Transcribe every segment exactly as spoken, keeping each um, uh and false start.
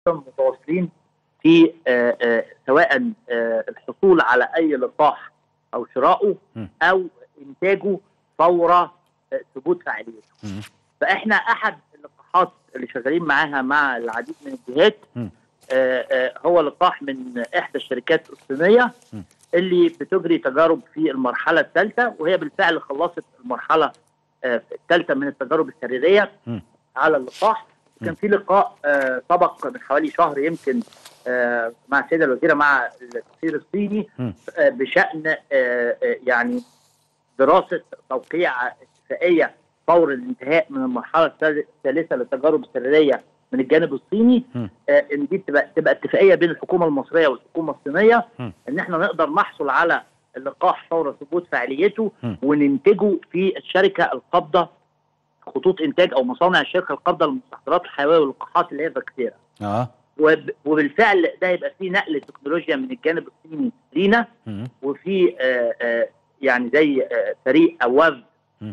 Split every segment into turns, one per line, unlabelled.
متواصلين في آآ آآ سواء آآ الحصول على أي لقاح أو شراؤه أو إنتاجه فور ثبوت فاعليته. فإحنا أحد اللقاحات اللي شغالين معاها مع العديد من الجهات آآ هو لقاح من إحدى الشركات الصينية اللي بتجري تجارب في المرحلة الثالثة، وهي بالفعل خلصت المرحلة الثالثة من التجارب السريرية على اللقاح. كان في لقاء آه سبق من حوالي شهر يمكن آه مع السيده الوزيره مع السفير الصيني آه بشان آه آه يعني دراسه توقيع اتفاقيه فور الانتهاء من المرحله الثالثه للتجارب السريريه من الجانب الصيني. آه ان دي تبقى تبقى اتفاقيه بين الحكومه المصريه والحكومه الصينيه ان احنا نقدر نحصل على اللقاح فور ثبوت فاعليته وننتجه في الشركه القابضه خطوط انتاج او مصانع الشركه القابضه للمستحضرات الحيويه واللقاحات اللي هي فاكسيرا. اه وبالفعل ده يبقى فيه نقل تكنولوجيا من الجانب الصيني لينا، وفي آآ آآ يعني زي فريق او وفد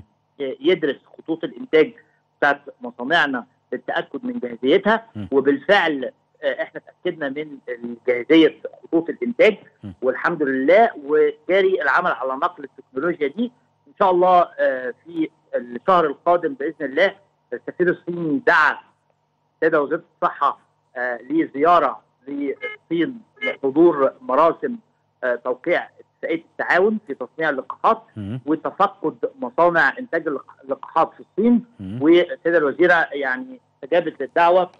يدرس خطوط الانتاج بتاعت مصانعنا للتاكد من جاهزيتها، وبالفعل احنا اتاكدنا من جاهزيه خطوط الانتاج والحمد لله، وجاري العمل على نقل التكنولوجيا دي ان شاء الله في الشهر القادم باذن الله. السفير الصيني دعا السيده وزيره الصحه آه لزياره للصين لحضور مراسم آه توقيع اتفاقيه التعاون في تصنيع اللقاحات وتفقد مصانع انتاج اللقاحات في الصين، والسيده الوزيره يعني استجابت للدعوه،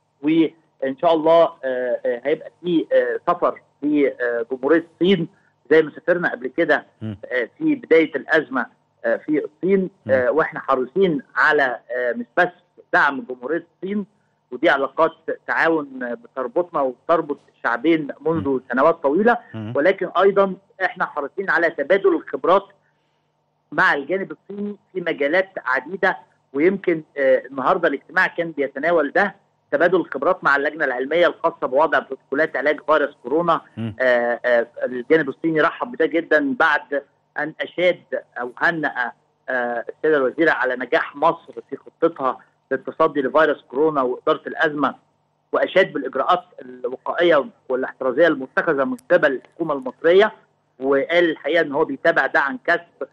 وان شاء الله آه آه هيبقى في آه سفر لجمهوريه الصين زي ما سافرنا قبل كده آه في بدايه الازمه في الصين. آه واحنا حريصين على آه مش بس دعم جمهوريه الصين، ودي علاقات تعاون بتربطنا وبتربط الشعبين منذ سنوات طويله، ولكن ايضا احنا حريصين على تبادل الخبرات مع الجانب الصيني في مجالات عديده، ويمكن آه النهارده الاجتماع كان بيتناول ده تبادل الخبرات مع اللجنه العلميه الخاصه بوضع بروتوكولات علاج فيروس كورونا. آه آه الجانب الصيني رحب بده جدا بعد أن أشاد أو هنأ آه السيدة الوزيرة على نجاح مصر في خطتها للتصدي لفيروس كورونا وإدارة الأزمة، وأشاد بالإجراءات الوقائية والاحترازية المتخذة من قبل الحكومة المصرية، وقال الحقيقة أن هو بيتابع ده عن كسب،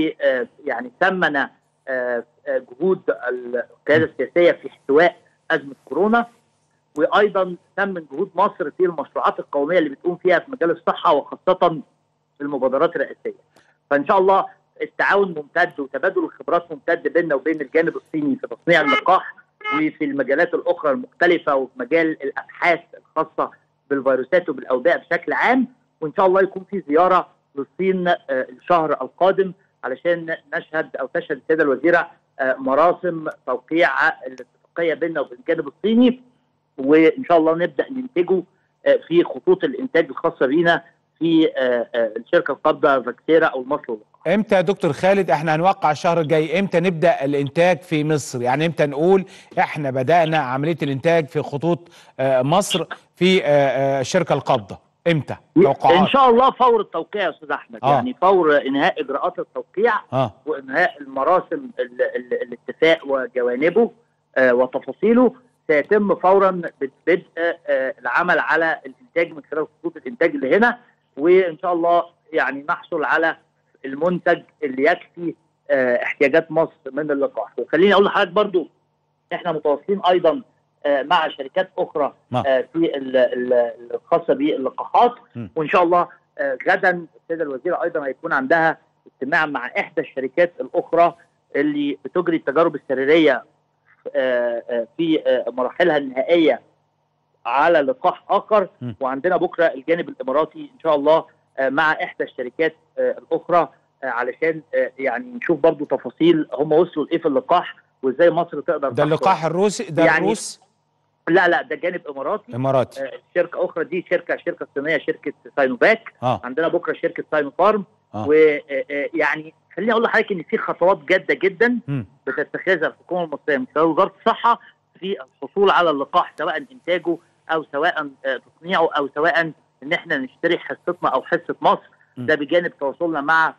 ويعني ثمن آه جهود القيادة السياسية في احتواء أزمة كورونا، وأيضا ثمن جهود مصر في المشروعات القومية اللي بتقوم فيها في مجال الصحة وخاصة في المبادرات الرئاسية. فان شاء الله التعاون ممتد وتبادل الخبرات ممتد بيننا وبين الجانب الصيني في تصنيع اللقاح وفي المجالات الاخرى المختلفه، وفي مجال الابحاث الخاصه بالفيروسات وبالاوبئه بشكل عام. وان شاء الله يكون في زياره للصين الشهر القادم علشان نشهد او تشهد السيده الوزيره مراسم توقيع الاتفاقيه بيننا وبين الجانب الصيني، وان شاء الله نبدا ننتجه في خطوط الانتاج الخاصه بينا في الشركه القابضه فاكسيرا او المصل.
امتى يا دكتور خالد احنا هنوقع الشهر الجاي؟ امتى نبدا الانتاج في مصر؟ يعني امتى نقول احنا بدانا عمليه الانتاج في خطوط مصر في الشركه القابضه؟ امتى
توقعات؟ ان شاء الله فور التوقيع يا استاذ احمد. آه. يعني فور انهاء اجراءات التوقيع آه. وانهاء المراسم ال ال الاتفاق وجوانبه آه وتفاصيله، سيتم فورا بدء آه العمل على الانتاج من خلال خطوط الانتاج اللي هنا، وان شاء الله يعني نحصل على المنتج اللي يكفي اه احتياجات مصر من اللقاح. وخليني اقول لحضرتك برضو احنا متواصلين ايضا اه مع شركات اخرى اه في الخاصه باللقاحات، وان شاء الله اه غدا السيده الوزيره ايضا هيكون عندها اجتماع مع احدى الشركات الاخرى اللي بتجري التجارب السريريه اه في اه مراحلها النهائيه على لقاح اخر. م. وعندنا بكره الجانب الاماراتي ان شاء الله مع احدى الشركات الاخرى علشان يعني نشوف برضو تفاصيل هم وصلوا لايه في اللقاح وازاي مصر تقدر.
ده اللقاح الروسي ده يعني الروس؟
لا لا ده جانب اماراتي.
اماراتي.
آه شركه اخرى دي شركه شركه صينيه شركه ساينوفاك. آه. عندنا بكره شركه ساينوفارم. آه. ويعني خليني اقول لحضرتك ان في خطوات جاده جدا م. بتتخذها الحكومه المصريه من خلال وزاره الصحه في الحصول على اللقاح، سواء انتاجه او سواء تصنيعه او سواء ان احنا نشتري حصتنا او حصه مصر. م. ده بجانب تواصلنا مع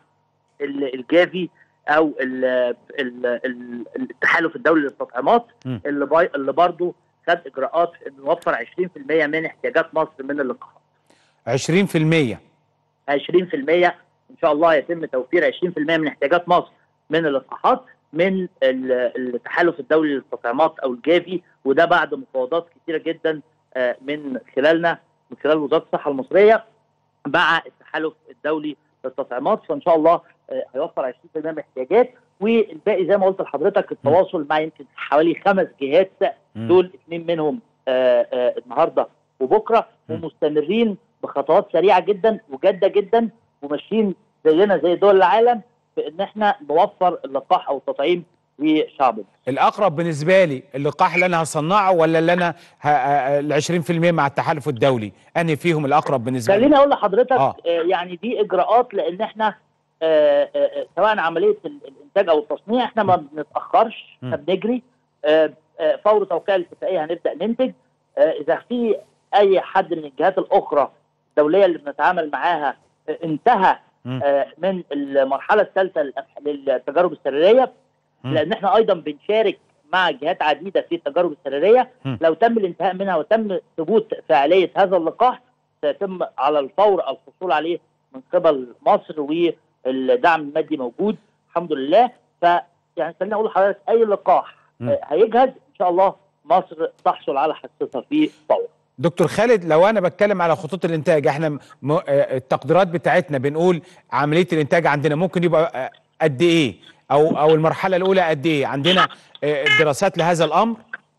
الجافي او ال ال ال التحالف الدولي للتطعيمات اللي اللي برضه خد اجراءات ان نوفر عشرين في المية من احتياجات مصر من اللقاحات.
عشرين في المية
عشرين في المية ان شاء الله يتم توفير عشرين في المية من احتياجات مصر من اللقاحات من التحالف الدولي للتطعيمات او الجافي، وده بعد مفاوضات كثيره جدا من خلالنا من خلال وزاره الصحه المصريه مع التحالف الدولي للتطعيمات. فان شاء الله هيوفر عشرين في المية من الاحتياجات، والباقي زي ما قلت لحضرتك التواصل مع يمكن حوالي خمس جهات، دول اثنين منهم آآ آآ النهارده وبكره، ومستمرين بخطوات سريعه جدا وجاده جدا، وماشيين زينا زي دول العالم في ان احنا نوفر اللقاح او التطعيم لشعبنا.
الاقرب بالنسبه لي اللقاح اللي انا هصنعه ولا اللي انا ال عشرين في المية مع التحالف الدولي؟ انهي فيهم الاقرب بالنسبه لي؟
خليني اقول لحضرتك
آه.
آه يعني دي اجراءات، لان احنا آه آه سواء عمليه الانتاج او التصنيع احنا ما بنتاخرش، احنا بنجري. آه آه فور توقيع الاتفاقيه هنبدا ننتج. آه اذا في اي حد من الجهات الاخرى الدوليه اللي بنتعامل معاها آه انتهى آه من المرحله الثالثه للتجارب السريريه، لان احنا ايضا بنشارك مع جهات عديده في التجارب السريريه، لو تم الانتهاء منها وتم ثبوت فعاليه هذا اللقاح سيتم على الفور الحصول عليه من قبل مصر، والدعم المادي موجود الحمد لله. فيعني خليني اقول لحضرتك اي لقاح هيجهز ان شاء الله مصر تحصل على حصتها في فور.
دكتور خالد، لو انا بتكلم على خطوط الانتاج، احنا م... التقديرات بتاعتنا بنقول عمليه الانتاج عندنا ممكن يبقى قد ايه، او او المرحله الاولى قد ايه؟ عندنا دراسات لهذا الامر؟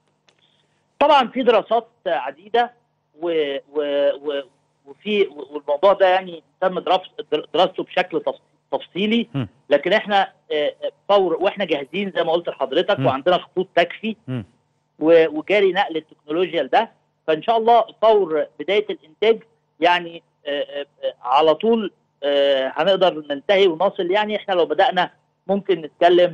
طبعا في دراسات عديده و... و... و... وفي والموضوع ده يعني تم دراسته بشكل تفصيلي، لكن احنا فور واحنا جاهزين زي ما قلت لحضرتك، وعندنا خطوط تكفي وجاري نقل التكنولوجيا لده. فان شاء الله فور بدايه الانتاج يعني على طول هنقدر ننتهي ونصل. يعني احنا لو بدانا ممكن نتكلم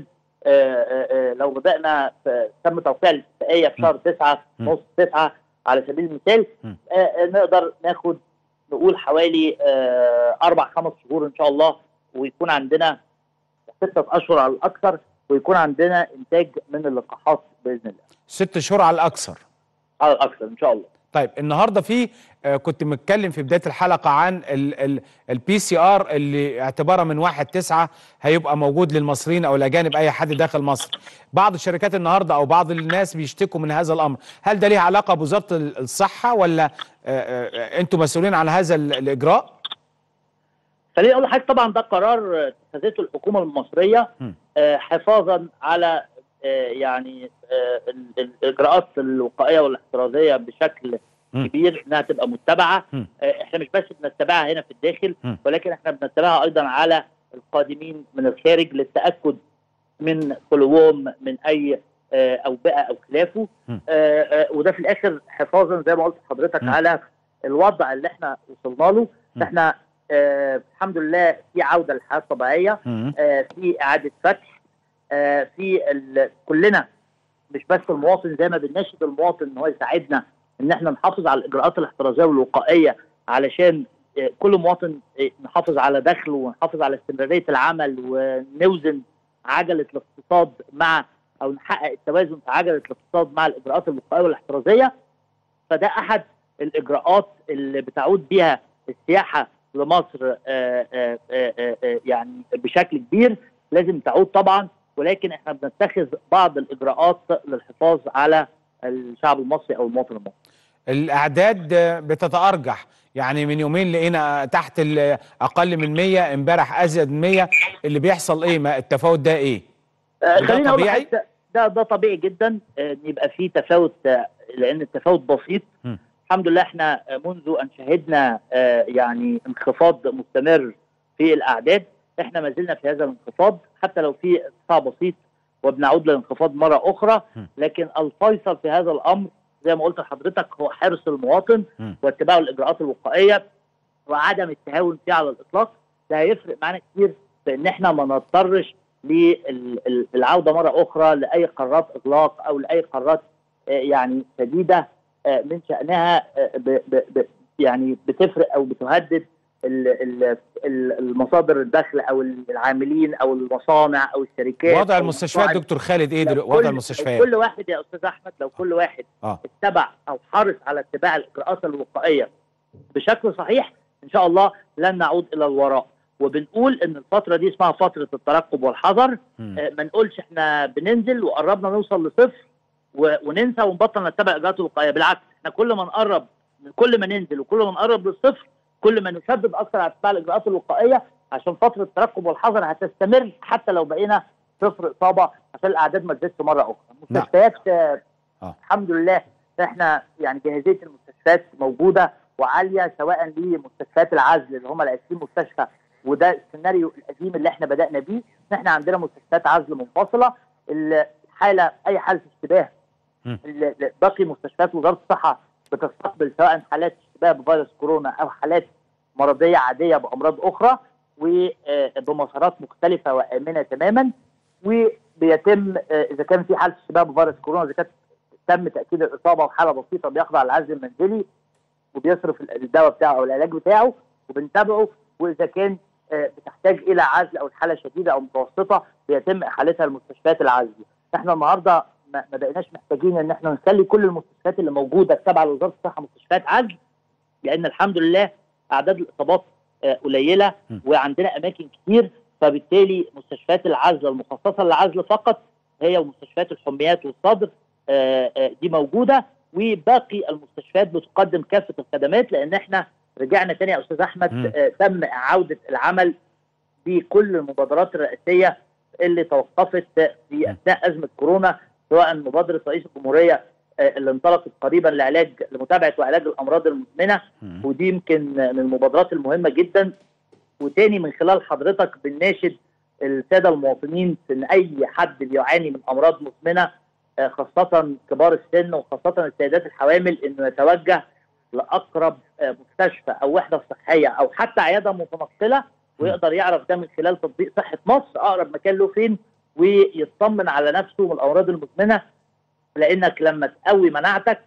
لو بدانا تم توقيع الاتفاقيه في شهر تسعة نص تسعة على سبيل المثال، نقدر ناخد نقول حوالي اربع خمس شهور ان شاء الله، ويكون عندنا ستة اشهر على الاكثر، ويكون عندنا انتاج من اللقاحات باذن الله.
ست شهور على الاكثر.
على الاكثر ان شاء الله.
طيب النهارده في آه كنت متكلم في بدايه الحلقه عن البي سي ار اللي اعتبارها من واحد تسعة هيبقى موجود للمصريين او الاجانب اي حد داخل مصر. بعض الشركات النهارده او بعض الناس بيشتكوا من هذا الامر، هل ده ليه علاقه بوزاره الصحه ولا آه آه انتم مسؤولين عن هذا الاجراء؟
خليني اقول لحضرتك طبعا ده قرار اتخذته الحكومه المصريه آه حفاظا على آه يعني آه الاجراءات الوقائيه والاحترازيه بشكل كبير، انها تبقى متبعه. آه احنا مش بس بنتبعها هنا في الداخل، ولكن احنا بنتبعها ايضا على القادمين من الخارج للتاكد من خلوهم من اي آه اوبئه او خلافه. آه آه وده في الاخر حفاظا زي ما قلت لحضرتك على الوضع اللي احنا وصلنا له. احنا آه الحمد لله في عوده للحياه الطبيعيه، آه في اعاده فتح، آه في كلنا مش بس المواطن، زي ما بنناشد المواطن ان هو يساعدنا ان احنا نحافظ على الاجراءات الاحترازيه والوقائيه، علشان آه كل مواطن آه نحافظ على دخله ونحافظ على استمراريه العمل، ونوزن عجله الاقتصاد مع او نحقق التوازن في عجله الاقتصاد مع الاجراءات الوقائيه والاحترازيه. فده احد الاجراءات اللي بتعود بها السياحه لمصر آآ آآ آآ يعني بشكل كبير، لازم تعود طبعا، ولكن احنا بنتخذ بعض الاجراءات للحفاظ على الشعب المصري او المواطن المصري.
الاعداد بتتارجح، يعني من يومين لقينا تحت اقل من مية، امبارح ازيد من مية، اللي بيحصل ايه؟ ما التفاوت ده ايه؟
خلينا اقول لحضرتك ده ده طبيعي جدا ان يبقى فيه تفاوت، لان التفاوت بسيط. م. الحمد لله احنا منذ ان شهدنا آه يعني انخفاض مستمر في الاعداد، احنا ما زلنا في هذا الانخفاض حتى لو في ارتفاع بسيط وبنعود للانخفاض مره اخرى، لكن الفيصل في هذا الامر زي ما قلت لحضرتك هو حرص المواطن واتباع الاجراءات الوقائيه وعدم التهاون فيها على الاطلاق. ده هيفرق معانا كتير في ان احنا ما نضطرش للعوده مره اخرى لاي قرارات اغلاق او لاي قرارات آه يعني شديده من شأنها ب ب ب يعني بتفرق او بتهدد المصادر الدخل او العاملين او المصانع او الشركات.
وضع المستشفيات دكتور خالد ايه دلوقتي؟ وضع المستشفيات
كل واحد يا استاذ احمد، لو كل واحد آه. اتبع او حرص على اتباع الاجراءات الوقائيه بشكل صحيح، ان شاء الله لن نعود الى الوراء. وبنقول ان الفتره دي اسمها فتره الترقب والحذر. آه ما نقولش احنا بننزل وقربنا نوصل لصفر وننسى ونبطل نتبع الاجراءات الوقائيه. بالعكس، احنا كل ما نقرب كل ما ننزل وكل ما نقرب للصفر كل ما نشدد اكثر على اتباع الاجراءات الوقائيه، عشان فتره الترقب والحذر هتستمر حتى لو بقينا صفر اصابه، عشان الاعداد ما تزيدش مره اخرى. المستشفيات آه. آه. الحمد لله احنا يعني جاهزيه المستشفيات موجوده وعاليه، سواء لمستشفيات العزل اللي هم ال عشرين مستشفى، وده السيناريو القديم اللي احنا بدانا بيه، ان احنا عندنا مستشفيات عزل منفصله. الحاله اي حاله اشتباه باقي مستشفيات وزاره الصحه بتستقبل سواء حالات اشتباه بفيروس كورونا او حالات مرضيه عاديه بامراض اخرى، وبمسارات مختلفه وامنه تماما. وبيتم اذا كان في حاله اشتباه بفيروس كورونا، اذا كانت تم تاكيد الاصابه وحاله بسيطه، بيخضع للعزل المنزلي وبيصرف الدواء بتاعه او العلاج بتاعه وبنتابعه. واذا كان بتحتاج الى عزل او الحاله شديده او متوسطه بيتم احالتها لمستشفيات العزل. احنا النهارده ما بقيناش محتاجين ان احنا نخلي كل المستشفيات اللي موجوده تابعه لوزاره الصحه مستشفيات عزل، لان الحمد لله اعداد الاصابات قليله وعندنا اماكن كتير. فبالتالي مستشفيات العزل المخصصه للعزل فقط هي ومستشفيات الحميات والصدر دي موجوده، وباقي المستشفيات بتقدم كافه الخدمات. لان احنا رجعنا تاني يا استاذ احمد، تم عوده العمل بكل المبادرات الرئاسيه اللي توقفت في اثناء ازمه كورونا، سواء مبادره رئيس الجمهوريه اللي انطلقت قريبا لعلاج لمتابعه وعلاج الامراض المزمنه، ودي يمكن من المبادرات المهمه جدا. وتاني من خلال حضرتك بنناشد الساده المواطنين ان اي حد بيعاني من امراض مزمنه خاصه كبار السن وخاصه السيدات الحوامل انه يتوجه لاقرب مستشفى او وحده صحيه او حتى عياده متنقله، ويقدر يعرف ده من خلال تطبيق صحه مصر اقرب مكان له فين، ويطمن على نفسه من الامراض المزمنه. لانك لما تقوي مناعتك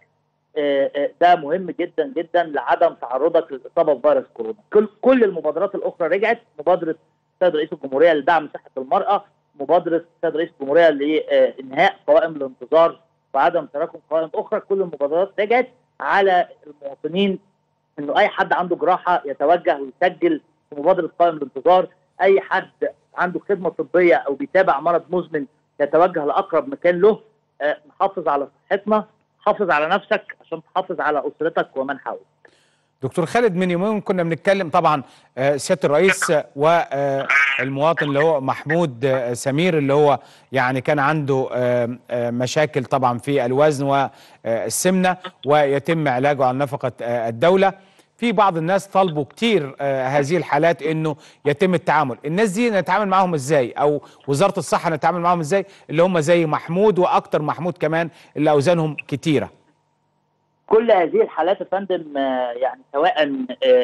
ده مهم جدا جدا لعدم تعرضك للاصابه بفيروس كورونا. كل كل المبادرات الاخرى رجعت، مبادره السيد رئيس الجمهوريه لدعم صحه المراه، مبادره السيد رئيس الجمهوريه لانهاء قوائم الانتظار وعدم تراكم قوائم اخرى، كل المبادرات رجعت. على المواطنين انه اي حد عنده جراحه يتوجه ويسجل في مبادره قوائم الانتظار، اي حد عنده خدمه طبيه او بيتابع مرض مزمن يتوجه لاقرب مكان له. أه نحافظ على صحتنا، حافظ على نفسك عشان تحافظ على اسرتك ومن حولك.
دكتور خالد، من يومين كنا بنتكلم طبعا سياده الرئيس والمواطن اللي هو محمود سمير اللي هو يعني كان عنده مشاكل طبعا في الوزن والسمنه ويتم علاجه على نفقه الدوله. في بعض الناس طالبوا كتير هذه الحالات انه يتم التعامل، الناس دي نتعامل معاهم ازاي؟ او وزاره الصحه نتعامل معاهم ازاي اللي هم زي محمود واكتر محمود كمان اللي اوزانهم كتيره؟
كل هذه الحالات يا فندم يعني سواء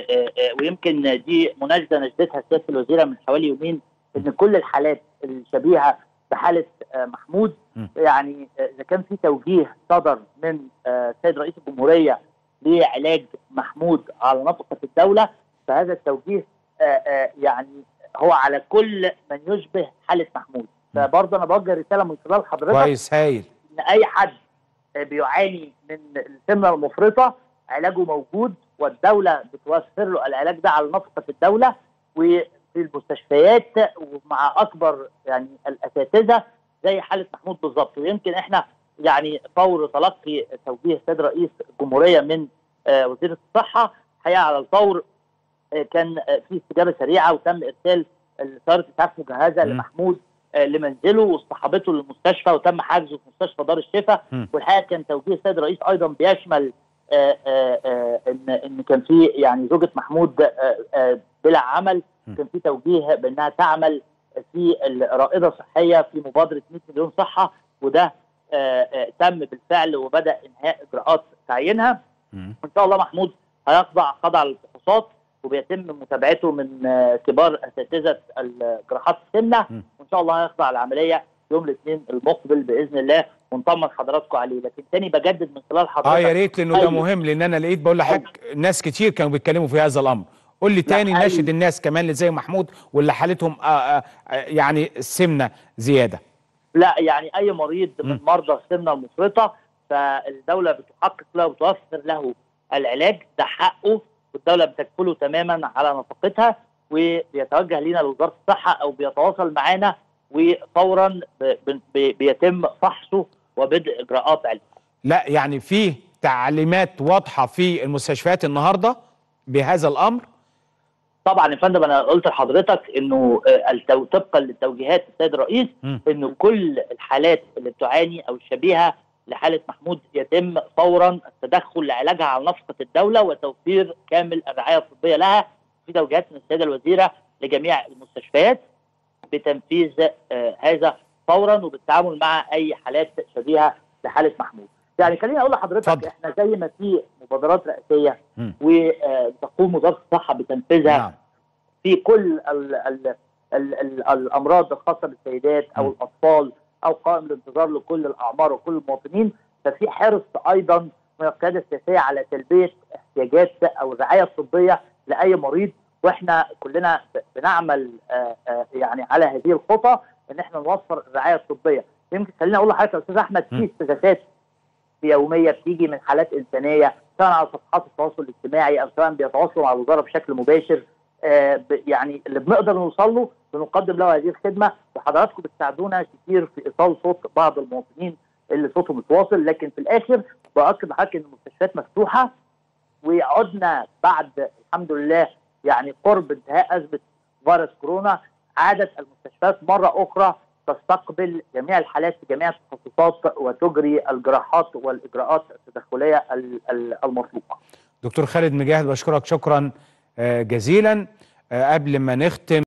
ويمكن دي مناشده نشدتها سياده الوزيره من حوالي يومين، ان كل الحالات الشبيهه بحاله محمود يعني اذا كان في توجيه صدر من السيد رئيس الجمهوريه لعلاج محمود على نفقه الدوله، فهذا التوجيه يعني هو على كل من يشبه حاله محمود. فبرضه انا بوجه رساله من خلال حضرتك
كويس هايل
ان اي حد بيعاني من السمنه المفرطه علاجه موجود، والدوله بتوفر له العلاج ده على نفقه الدوله وفي المستشفيات ومع اكبر يعني الاساتذه زي حاله محمود بالظبط. ويمكن احنا يعني فور تلقي توجيه السيد رئيس الجمهوريه من آه وزيره الصحه الحقيقه على الفور آه كان آه في استجابه سريعه، وتم ارسال سياره اسعاف مجهزه لمحمود آه لمنزله واصطحابته للمستشفى، وتم حجزه في مستشفى دار الشفاء. والحقيقه كان توجيه السيد الرئيس ايضا بيشمل آه آه آه ان ان كان في يعني زوجه محمود آه آه بلا عمل، كان في توجيه بانها تعمل في الرائده الصحيه في مبادره مئة مليون صحه، وده آه آه تم بالفعل وبدا انهاء اجراءات تعيينها. وان شاء الله محمود هيخضع خضع للفحوصات وبيتم متابعته من آه كبار اساتذه الجراحات السمنه، وان شاء الله هيخضع العمليه يوم الاثنين المقبل باذن الله، ونطمن حضراتكم عليه. لكن تاني بجدد من خلال حضرتك
اه يا ريت، لانه ده مهم، لان انا لقيت بقول لحضرتك ناس كتير كانوا بيتكلموا في هذا الامر قول لي تاني ناشد الناس كمان اللي زي محمود واللي حالتهم آآ آآ يعني السمنه زياده.
لا يعني اي مريض من م. مرضى السمنه المفرطه فالدوله بتحقق له وتوفر له العلاج، ده حقه، والدوله بتكفله تماما على نفقتها، وبيتوجه لينا لوزاره الصحه او بيتواصل معانا وفورا بيتم فحصه وبدء اجراءات علاج.
لا يعني في تعليمات واضحه في المستشفيات النهارده بهذا الامر؟
طبعا يا فندم، انا قلت لحضرتك انه طبقا للتوجيهات السيد الرئيس انه كل الحالات اللي بتعاني او الشبيهه لحاله محمود يتم فورا التدخل لعلاجها على نفقه الدوله وتوفير كامل الرعايه الطبيه لها. في توجيهات من السيده الوزيره لجميع المستشفيات بتنفيذ آه هذا فورا وبالتعامل مع اي حالات شبيهه لحاله محمود. يعني خليني اقول لحضرتك فضل. احنا زي ما في مبادرات رئاسيه وتقوم وزاره الصحه بتنفيذها نعم. في كل ال ال ال ال الامراض الخاصه بالسيدات او م. الاطفال او قائم الانتظار لكل الاعمار وكل المواطنين، ففي حرص ايضا من القياده السياسيه على تلبيه احتياجات او الرعايه الطبيه لاي مريض، واحنا كلنا بنعمل آآ آآ يعني على هذه الخطى ان احنا نوفر الرعايه الطبيه. يمكن خليني اقول لحضرتك يا استاذ احمد في استغاثات يوميه بتيجي من حالات انسانيه سواء على صفحات التواصل الاجتماعي او سواء بيتواصلوا مع الوزاره بشكل مباشر، آه يعني اللي بنقدر نوصل له بنقدم له هذه الخدمه، وحضراتكم بتساعدونا كتير في ايصال صوت بعض المواطنين اللي صوتهم متواصل. لكن في الاخر باكد لحضرتك ان المستشفيات مفتوحه، وعدنا بعد الحمد لله يعني قرب انتهاء ازمه فيروس كورونا عادت المستشفيات مره اخرى تستقبل جميع الحالات في جميع التخصصات وتجري الجراحات والاجراءات التدخليه المطلوبه.
دكتور خالد مجاهد بشكرك شكرا جزيلا. قبل ما نختم